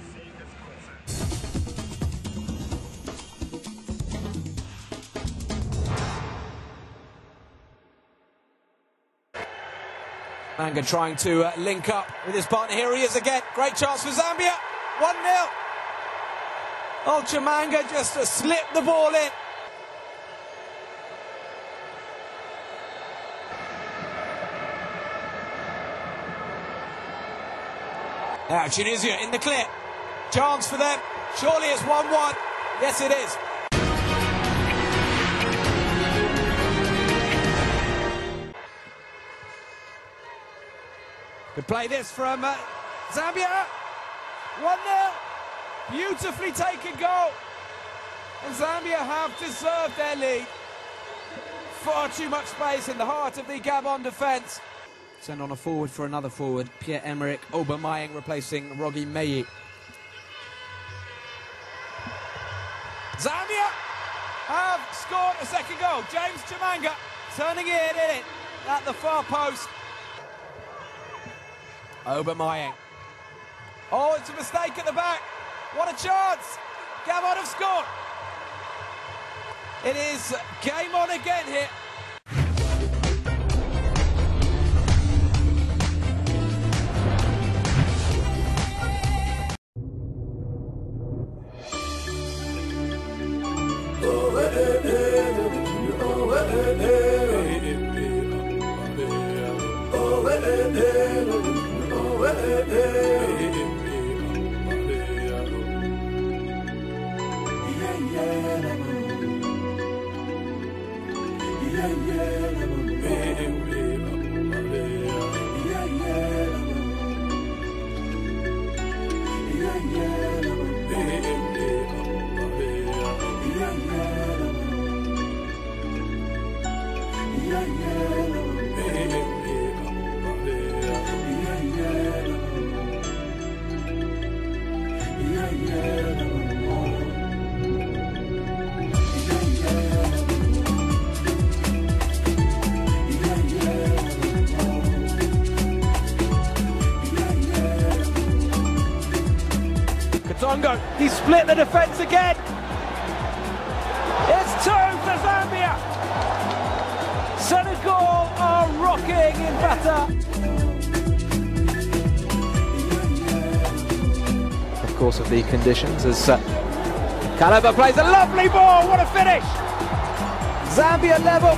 Manga trying to uh, link up with his partner. Here he is again. Great chance for Zambia. one nil. Oh, Chamanga just to slip the ball in. Now Tunisia in the clear. Chance for them. Surely it's one one. Yes, it is. Could play this from uh, Zambia. one nil. Beautifully taken goal. And Zambia have deserved their lead. Far too much space in the heart of the Gabon defence. Send on a forward for another forward. Pierre-Emerick Aubameyang replacing Rogi Meyi. Zambia have scored a second goal. James Chamanga turning it in at the far post. Aubameyang. Oh, it's a mistake at the back. What a chance. Gabon have scored. It is game on again here. He split the defence again. It's two for Zambia. Senegal are rocking in Bata. course, of the conditions. As uh, Kubeba plays a lovely ball, what a finish! Zambia level.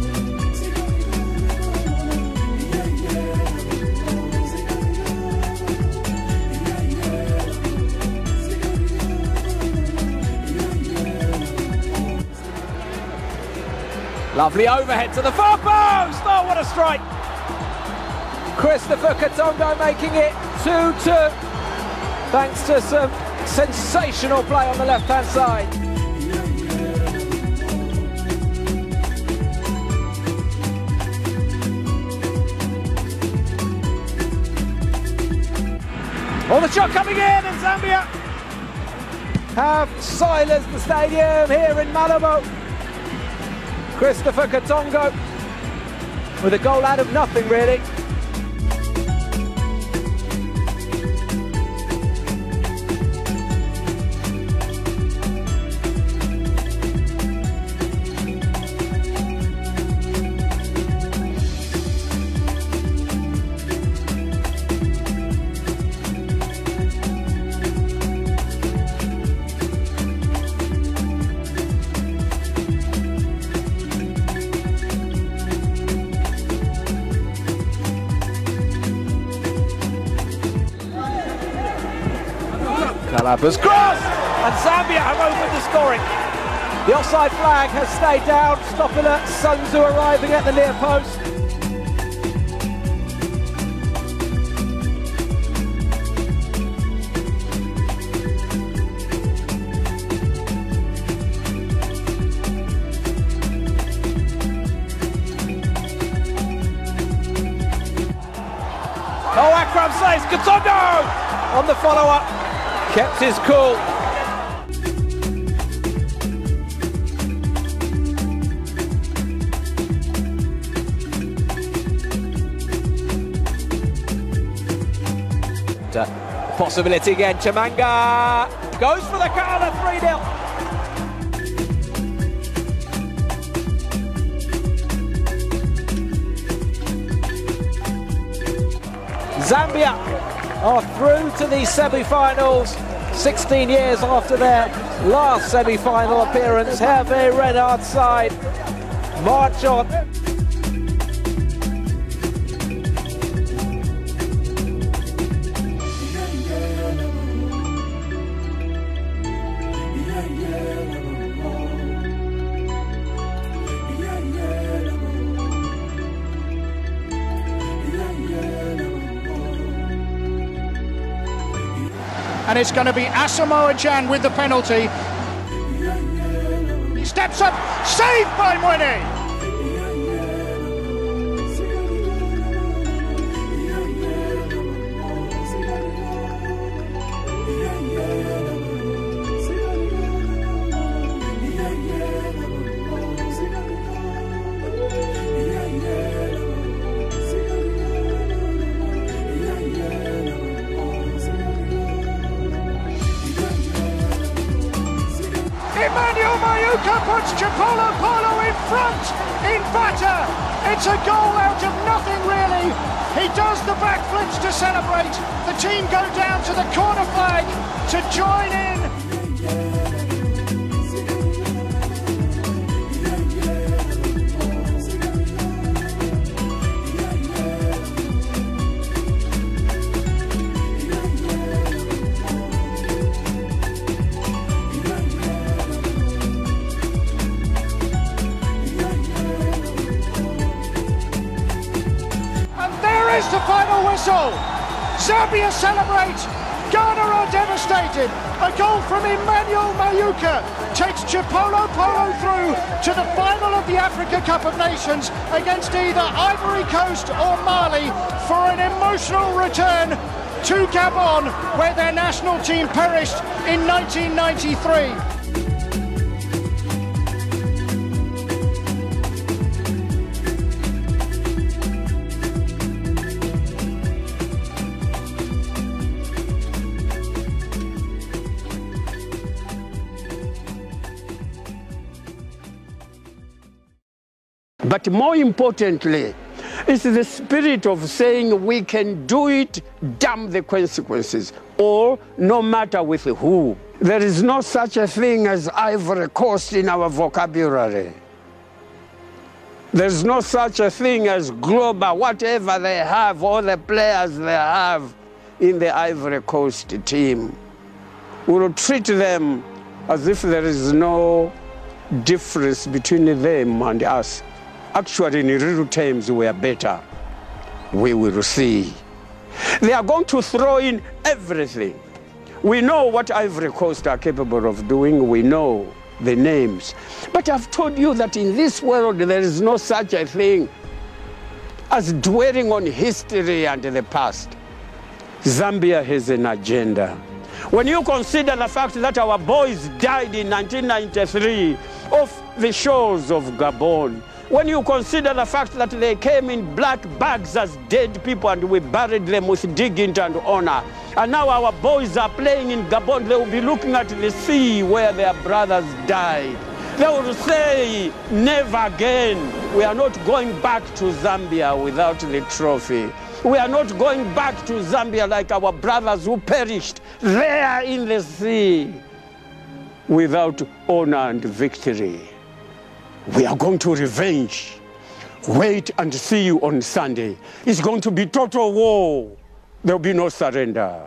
Lovely overhead to the far post! Oh, what a strike! Christopher Katongo making it two two, thanks to some sensational play on the left-hand side. Oh, the shot coming in, and Zambia have silenced the stadium here in Malabo. Christopher Katongo with a goal out of nothing, really. Kubeba's cross, and Zambia have opened the scoring. The offside flag has stayed down. Stop alert, Sunzu arriving at the near post. Oh, Akram saves, Katongo on the follow-up. Kept his cool. Uh, possibility again, Chamanga goes for the counter, three nil. Zambia are through to the semi-finals, sixteen years after their last semi-final appearance. Hervé Renard's side march on. And it's going to be Asamoah Gyan with the penalty. He steps up, saved by Mweene. Puts Chipolo Polo in front, in batter. It's a goal out of nothing, really. He does the backflips to celebrate. The team go down to the corner flag to join in. The final whistle. Zambia celebrate. Ghana are devastated. A goal from Emmanuel Mayuka takes Chipolo Polo through to the final of the Africa Cup of Nations against either Ivory Coast or Mali for an emotional return to Gabon, where their national team perished in nineteen ninety-three. But more importantly, It's the spirit of saying we can do it, damn the consequences, or no matter with who. There is no such a thing as Ivory Coast in our vocabulary. There's no such a thing as global, whatever they have, all the players they have in the Ivory Coast team. We will treat them as if there is no difference between them and us. Actually, in real terms, we are better. We will see. They are going to throw in everything. We know what Ivory Coast are capable of doing. We know the names. But I've told you that in this world, there is no such a thing as dwelling on history and the past. Zambia has an agenda. When you consider the fact that our boys died in nineteen ninety-three off the shores of Gabon, when you consider the fact that they came in black bags as dead people and we buried them with dignity and honor, and now our boys are playing in Gabon, they will be looking at the sea where their brothers died. They will say, never again. We are not going back to Zambia without the trophy. We are not going back to Zambia like our brothers who perished there in the sea without honor and victory. We are going to revenge. Wait and see you on Sunday. It's going to be total war. There will be no surrender.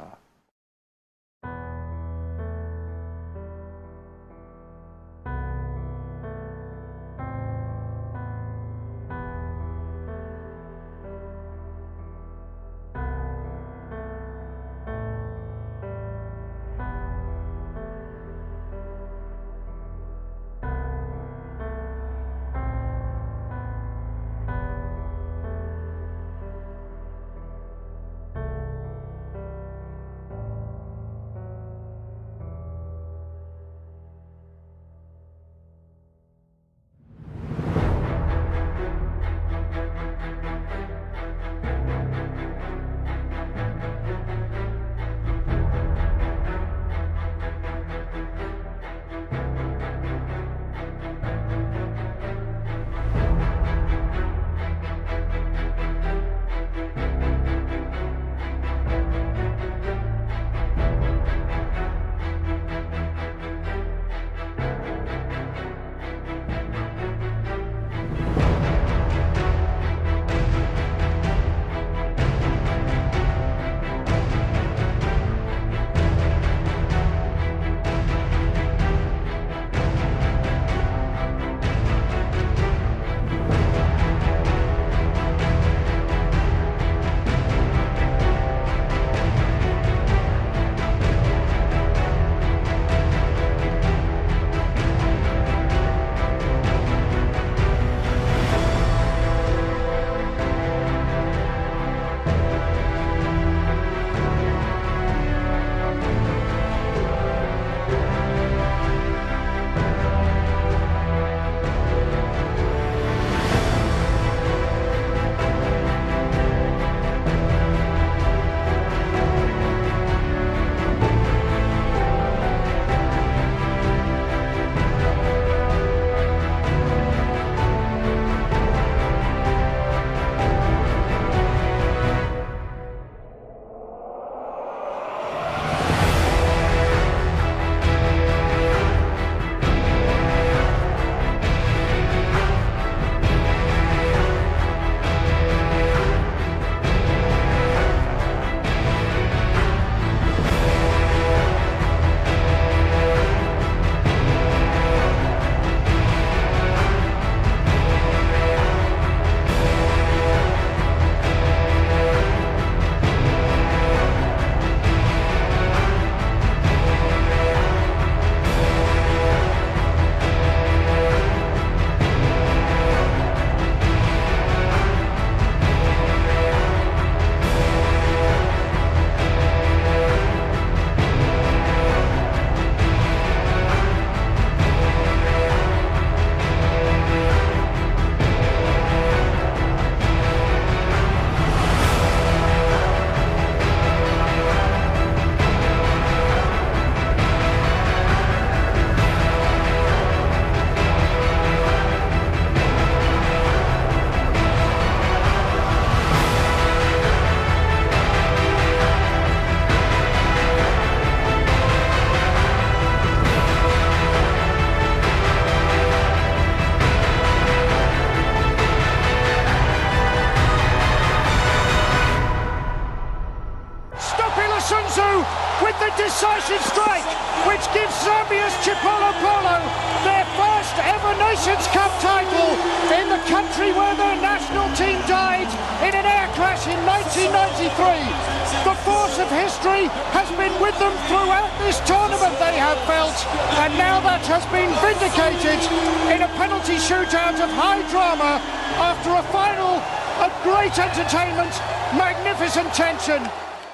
penetration strike, which gives Zambia's Chipolo Polo their first ever Nations Cup title in the country where their national team died in an air crash in nineteen ninety-three. The force of history has been with them throughout this tournament, they have felt, and now that has been vindicated in a penalty shootout of high drama after a final of great entertainment, magnificent tension.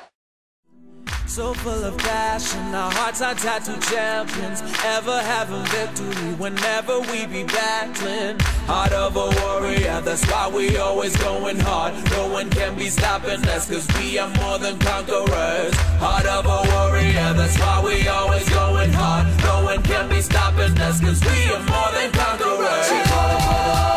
So full of passion, our hearts are tattooed champions, ever having victory whenever we be battling. Heart of a warrior, that's why we always going hard. No one can be stopping us, cause we are more than conquerors. Heart of a warrior, that's why we always going hard. No one can be stopping us, cause we are more than conquerors.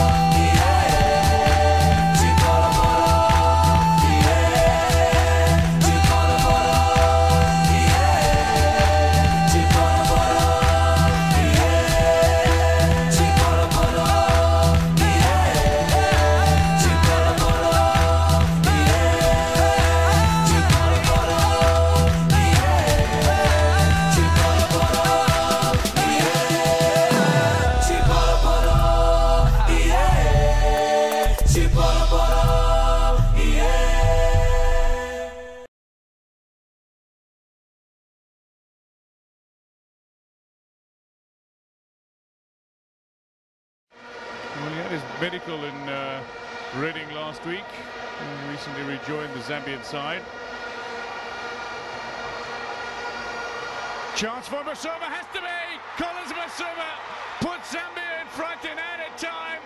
Well, he had his medical in uh, Reading last week. He recently rejoined the Zambian side. Chance for Masuma, has to be! Collins Masuma puts Zambia in front in added time.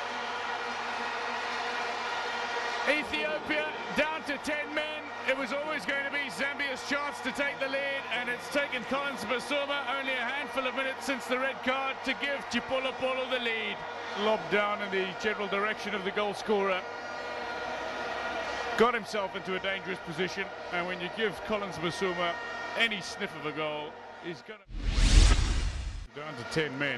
Ethiopia down to ten men. It was always going to be Zambia's chance to take the lead, and it's taken Collins Masuma only a handful of minutes since the red card to give Chipolo Polo the lead. Lobbed down in the general direction of the goal scorer. Got himself into a dangerous position, and when you give Collins Masuma any sniff of a goal, he's going to... Down to ten men.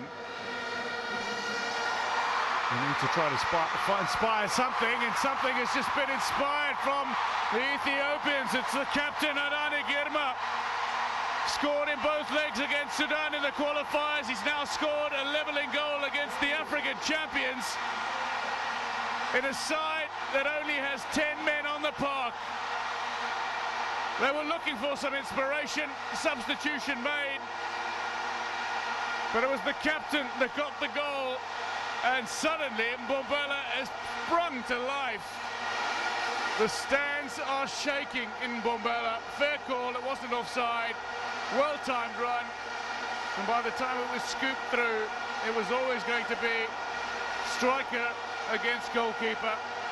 We need to try to inspire, inspire something, and something has just been inspired from the Ethiopians. It's the captain, Adani Girma. Scored in both legs against Sudan in the qualifiers. He's now scored a levelling goal against the African champions in a side that only has ten men on the park. They were looking for some inspiration, substitution made, but it was the captain that got the goal, and suddenly Mbombela has sprung to life. The stands are shaking in Mbombela. Fair call, it wasn't offside. Well-timed run, and by the time it was scooped through, it was always going to be striker against goalkeeper.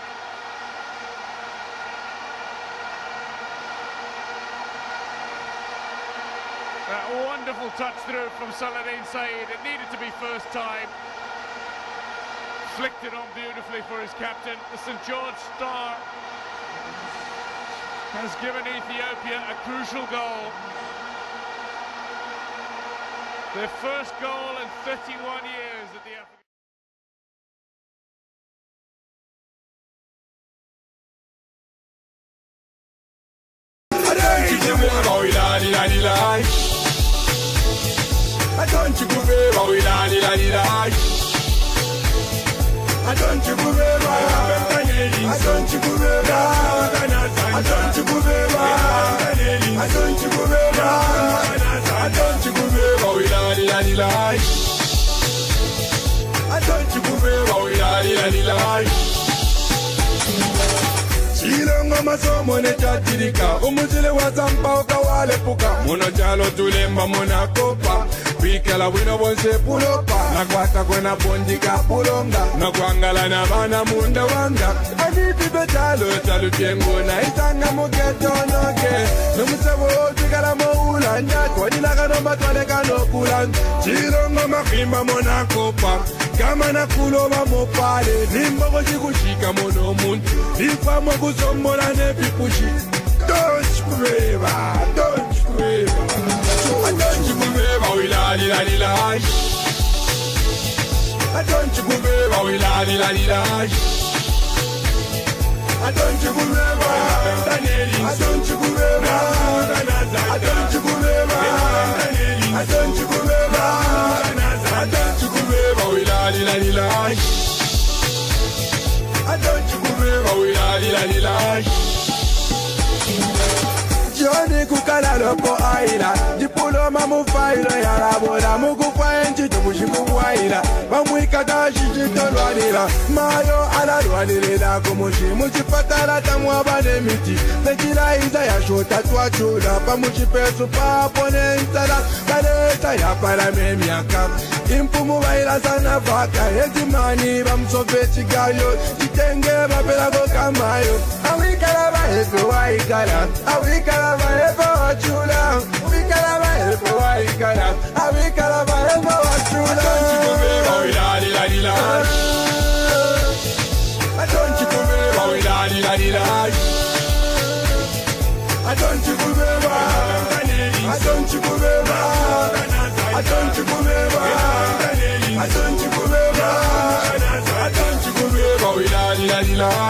That wonderful touch through from Saladin Said. It needed to be first time. Flicked it on beautifully for his captain. The Saint George star has given Ethiopia a crucial goal. Their first goal in thirty-one years at the African. Donchi Kubeba, we la di la di la. Donchi Kubeba, Donchi Kubeba, Donchi Kubeba, Donchi Kubeba, Donchi Kubeba, we la di la di la. Donchi Kubeba, we la di la di la. Chilongo masomo ne chatirika, umuzile wa zampa ukawale puka, muno chalo tulemba muna kopa. Pikela wino bonse pulopa, nakwata kwena bondika pulonga, nakwangala na bana munda wanga. Anipi betalo chalo tiengo na itanga mugeto noke, numusebo tikala mo ulanja, kwa nilaka no matwale kano kulan. Chilongo makimba mona kopa, kama na kuloba mopale, nimbo kushika mono muntu, nifa mo kusomola ne pipushi. Donchi Kubeba, Donchi Kubeba, Donchi Kubeba, we la di la di la. Donchi Kubeba, we la di la di la. Donchi Kubeba, Donchi Kubeba, Donchi Kubeba. mukuwaila diploma mufailo yalabola mukufa enchito mushikuwaila bamwikata shishitolwanila mayo alalwanilila kumushi muchipatala tamwaba nemiti nekilaiza yashota twachula pamuchipesu papo nensala baleta yapalame emyaka impumu baila sana vaka ezimani bamusofechigayo chitenge bapelako kamayo awikala bahepe waikala awikala bahepe wachula awikala bahepe waikala awikala bahepe wachula Donchi Kubeba wilali la la Donchi Kubeba Donchi Kubeba Donchi Kubeba Donchi Kubeba Donchi Kubeba wilali la la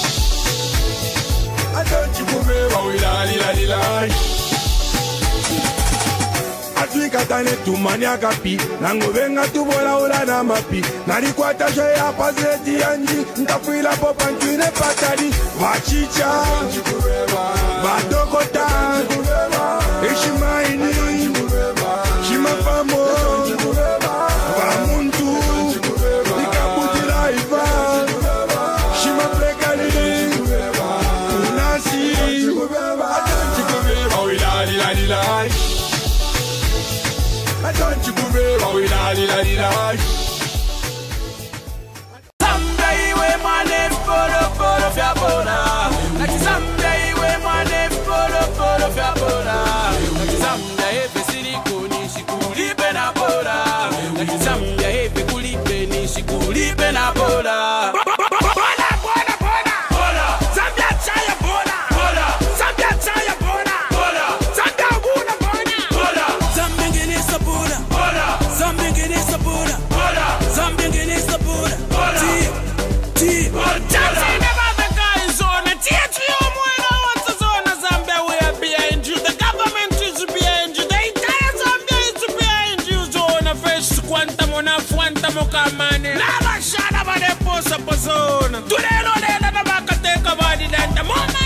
Donchi Kubeba wilali la la Afrika tane tumani akapi nango venga tubola ula na mapi nalikwata shaya paseti yanji ntafuila popa nchwine patali vachicha vadokota ishimaini shimafamo vamuntu ikabutila iva shimaprekali unasi atonchikubeba Donchi Kubeba wilali la la Someday we money polo polo fya bola like someday we money polo polo fya bola like someday we siliko ni shikuli bena bola like someday we kuli beni shikuli bena bola bola bola bola bola Zambia chaya bola bola Zambia chaya bola bola Zambia buna bola bola Zambia ngene sabula bola Zambia ngene sabula bola Zambia ngene sabula bola T Chelsea never the guy zone T H O mwana what's zone Zambia we are behind you the government is behind you the entire Zambia is behind you zone fresh quantum on a quantum kamane lava shana ba de posa pozona tulelo le na ba ka teka ba di danda